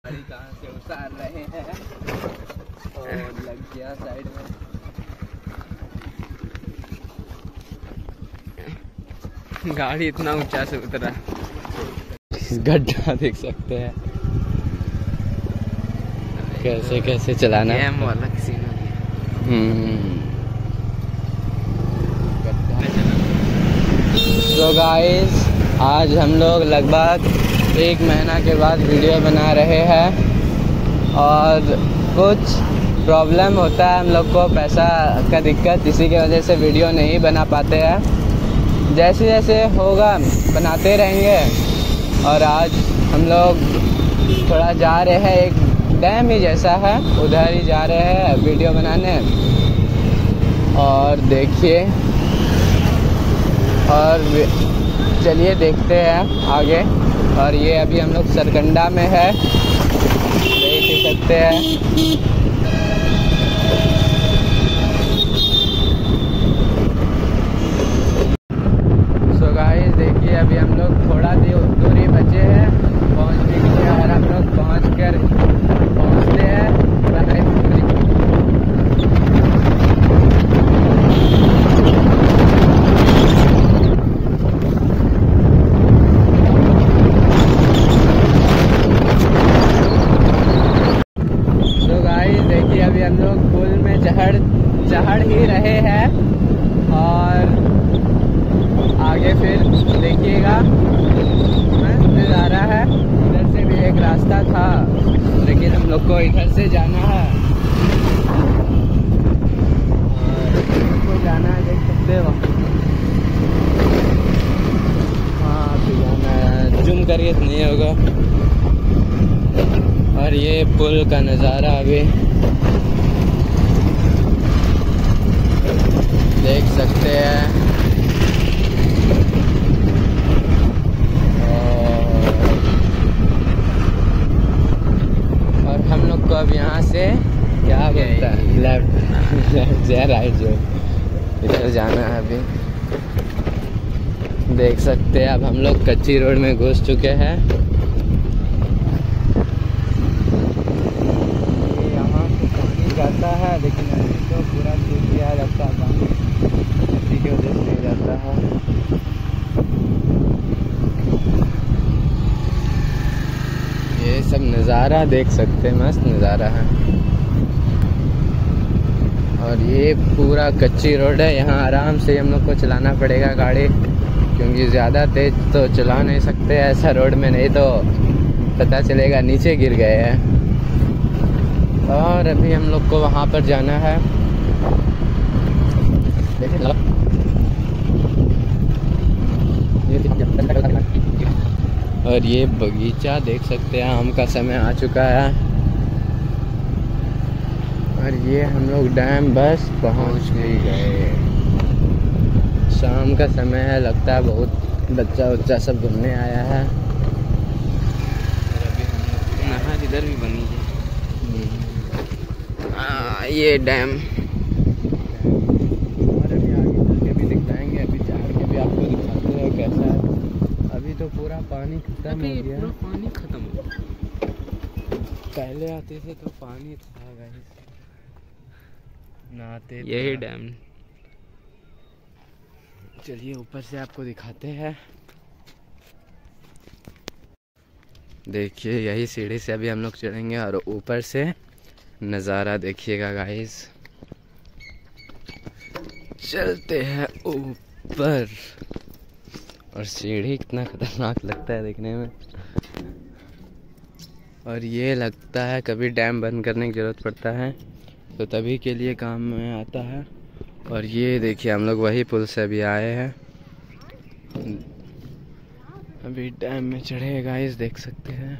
गाड़ी कहाँ से उतार रहे हैं और लग गया साइड में। गाड़ी इतना ऊंचा से उतरा, गड्ढा देख सकते हैं कैसे कैसे चलाना है। वाला सीन हो गया। तो गाइस आज हम लोग लगभग 1 महीना के बाद वीडियो बना रहे हैं और कुछ प्रॉब्लम होता है हम लोग को, पैसा का दिक्कत, इसी की वजह से वीडियो नहीं बना पाते हैं। जैसे जैसे होगा बनाते रहेंगे। और आज हम लोग थोड़ा जा रहे हैं, एक डैम ही जैसा है उधर ही जा रहे हैं वीडियो बनाने। और देखिए और चलिए देखते हैं आगे। और ये अभी हम लोग सरकंडा में है, देख सकते हैं। सो गाइस देखिए अभी हम लोग थोड़ा दूरी बचे हैं पहुंचने के लिए और हम लोग पहुंचते हैं हम लोग पुल में चढ़ ही रहे हैं। और आगे फिर देखिएगा मस्त नज़ारा है। इधर से भी एक रास्ता था लेकिन हम लोग को इधर से जाना है और को जाना है, देख सकते हो। हाँ अभी जाना है, जूम करिए तो नहीं होगा। और ये पुल का नज़ारा अभी देख सकते हैं। और हम लोग को अब यहाँ से क्या बोलता है, लेफ्ट या राइट, जो इधर जाना है अभी। देख सकते हैं अब हम लोग कच्ची रोड में घुस चुके हैं। यहाँ से पानी जाता है लेकिन अभी तो पूरा सूख गया लगता है पानी, इसी की वजह से नहीं जाता है। ये सब नज़ारा देख सकते हैं, मस्त नज़ारा है। और ये पूरा कच्ची रोड है, यहाँ आराम से हम लोग को चलाना पड़ेगा गाड़ी, क्योंकि ज़्यादा तेज तो चला नहीं सकते ऐसा रोड में, नहीं तो पता चलेगा नीचे गिर गए हैं। और अभी हम लोग को वहाँ पर जाना है। और ये बगीचा देख सकते हैं, आम का समय आ चुका है। और ये हम लोग डैम बस पहुँच भी गए। शाम का समय है, लगता है बहुत बच्चा सब घूमने आया है। और अभी हम लोग नहर इधर भी बनी है। ये डैम और अभी आगे चल के भी दिखाएंगे, अभी चढ़ के भी आपको दिखाते हैं कैसा है। अभी तो पूरा पानी खत्म हो गया, पूरा पानी खत्म हो गया। पहले आते थे तो पानी था गाइस, नहाते। यही डैम, चलिए ऊपर से आपको दिखाते हैं। देखिए यही सीढ़ी से अभी हम लोग चढ़ेंगे और ऊपर से नज़ारा देखिएगा गाइस। चलते हैं ऊपर। और सीढ़ी कितना खतरनाक लगता है देखने में। और ये लगता है कभी डैम बंद करने की ज़रूरत पड़ता है तो तभी के लिए काम में आता है। और ये देखिए हम लोग वही पुल से अभी आए हैं, अभी डैम में चढ़े गाइस, देख सकते हैं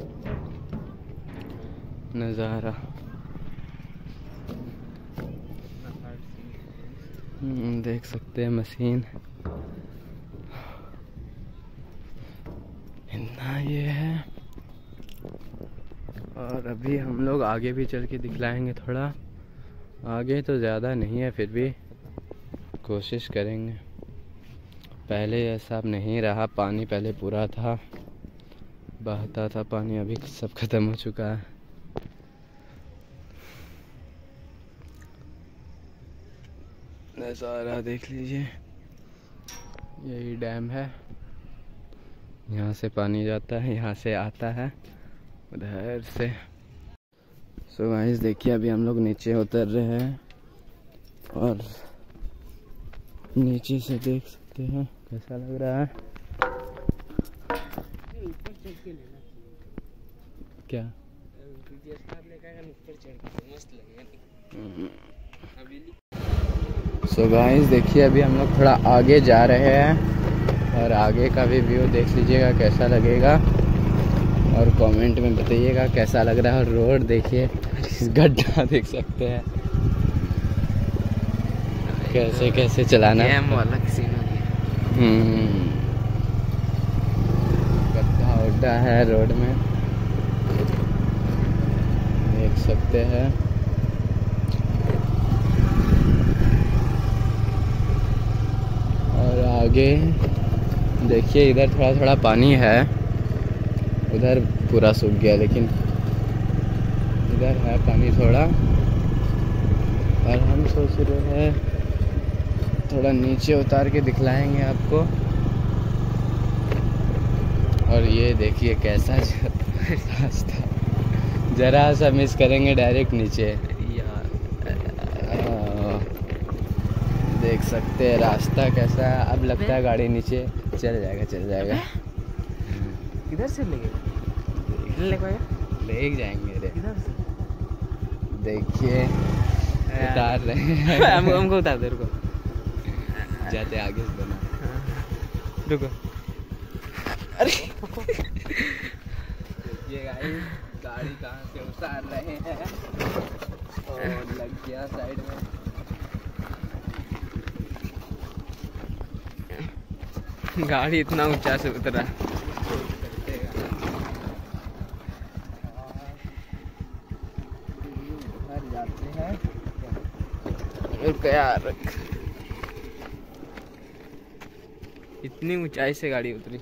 नज़ारा। देख सकते हैं मशीन, इतना ये है। और अभी हम लोग आगे भी चल के दिखलाएंगे, थोड़ा आगे तो ज़्यादा नहीं है फिर भी कोशिश करेंगे। पहले ऐसा अब नहीं रहा, पानी पहले पूरा था, बहता था पानी, अभी सब खत्म हो चुका है। नज़ारा देख लीजिए, यही डैम है, यहाँ से पानी जाता है, यहाँ से आता है उधर से। सो गाइस देखिए, अभी हम लोग नीचे उतर रहे हैं और नीचे से देख सकते हैं कैसा लग रहा है। क्या सो गाइस देखिए, अभी हम लोग थोड़ा आगे जा रहे हैं और आगे का भी व्यू देख लीजिएगा कैसा लगेगा और कमेंट में बताइएगा कैसा लग रहा है। और रोड देखिए, गड्ढा देख सकते हैं कैसे कैसे चलाना है। गड्ढा उड्ढा है रोड में, देख सकते हैं। और आगे देखिए, इधर थोड़ा थोड़ा पानी है, उधर पूरा सूख गया, लेकिन इधर है पानी थोड़ा। और हम सोच रहे हैं थोड़ा नीचे उतार के दिखलाएंगे आपको। और ये देखिए कैसा रास्ता, जरा सा मिस करेंगे डायरेक्ट नीचे। देख सकते हैं रास्ता कैसा है। अब लगता है गाड़ी नीचे चल जाएगा, चल जाएगा। किधर से ले जाएंगे रे, देखिए उतार रहे हैं। हमको उतार दे, रुको जाते आगे से बना, रुको। अरे देखिए गाइस, गाड़ी कहाँ से उतार रहे हैं और लग गया साइड में। गाड़ी इतना ऊंचा से उतरा। घर जाते हैं, इतनी ऊंचाई से गाड़ी उतरी।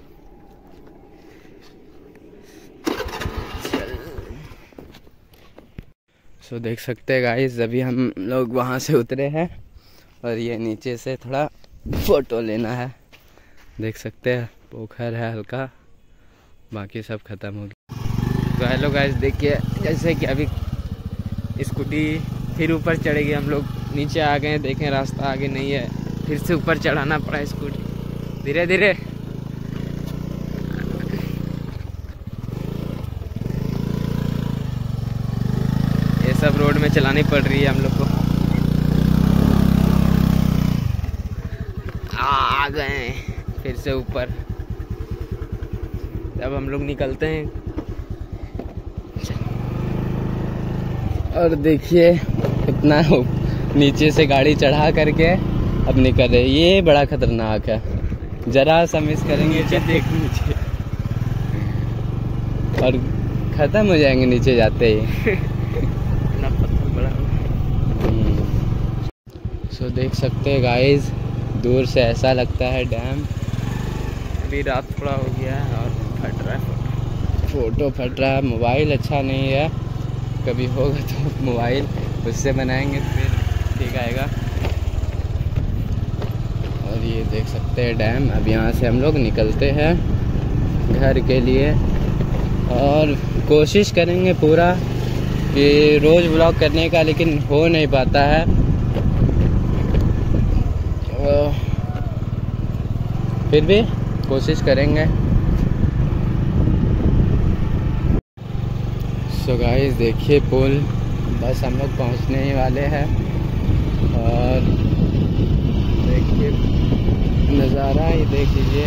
सो देख सकते हैं गाइस, अभी हम लोग वहाँ से उतरे हैं और ये नीचे से थोड़ा फोटो लेना है। देख सकते हैं पोखर है हल्का, बाकी सब खत्म हो गया। तो हेलो गाइस, देखिए जैसे कि अभी स्कूटी फिर ऊपर चढ़ेगी, हम लोग नीचे आ गए, देखें रास्ता आगे नहीं है, फिर से ऊपर चढ़ाना पड़ा स्कूटी धीरे धीरे। ये सब रोड में चलानी पड़ रही है हम लोग को। आ गए फिर से ऊपर, अब हम लोग निकलते हैं। और देखिए इतना नीचे से गाड़ी चढ़ा करके अब निकल रहे, ये बड़ा खतरनाक है, जरा सा मिस करेंगे देख नीचे और खत्म हो जाएंगे नीचे जाते ही। इतना पत्थर बड़ा। सो देख सकते हैं गाइस, दूर से ऐसा लगता है डैम। अभी रात थोड़ा हो गया है और फट रहा है, फोटो फट रहा है। मोबाइल अच्छा नहीं है, कभी होगा तो मोबाइल उससे बनाएंगे फिर ठीक आएगा। और ये देख सकते हैं डैम। अब यहाँ से हम लोग निकलते हैं घर के लिए और कोशिश करेंगे पूरा कि रोज़ व्लॉग करने का, लेकिन हो नहीं पाता है। फिर भी कोशिश करेंगे। सो गाइस देखिए पुल, बस हम लोग पहुंचने ही वाले हैं। और देखिए नज़ारा ही देख लीजिए।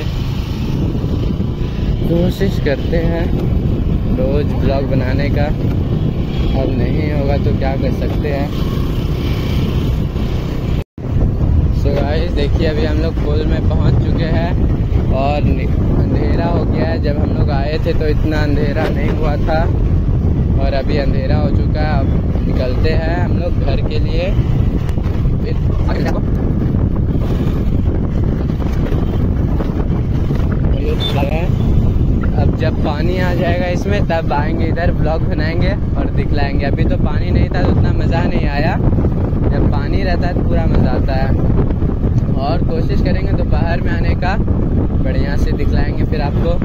कोशिश करते हैं रोज़ ब्लॉग बनाने का, अब नहीं होगा तो क्या कर सकते हैं। सो गाइस देखिए, अभी हम लोग पुल में पहुंच चुके हैं और अंधेरा हो गया है। जब हम लोग आए थे तो इतना अंधेरा नहीं हुआ था और अभी अंधेरा हो चुका है। अब निकलते हैं हम लोग घर के लिए। अब जब पानी आ जाएगा इसमें तब आएंगे इधर, ब्लॉग बनाएंगे और दिखलाएंगे। अभी तो पानी नहीं था तो उतना मज़ा नहीं आया, जब पानी रहता है तो पूरा मज़ा आता है। और कोशिश करेंगे दोपहर में आने का, बढ़िया से दिखलाएंगे फिर आपको।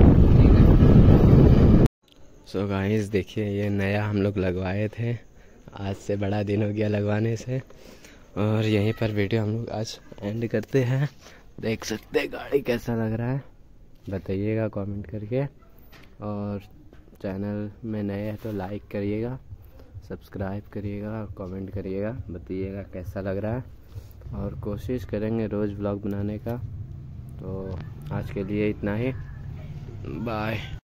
सो गाइस देखिए, ये नया हम लोग लगवाए थे, आज से बड़ा दिन हो गया लगवाने से। और यहीं पर वीडियो हम लोग आज एंड करते हैं। देख सकते हैं गाड़ी कैसा लग रहा है, बताइएगा कमेंट करके। और चैनल में नए हैं तो लाइक करिएगा, सब्सक्राइब करिएगा, कमेंट करिएगा, बताइएगा कैसा लग रहा है। और कोशिश करेंगे रोज़ ब्लॉग बनाने का। तो आज के लिए इतना ही, बाय।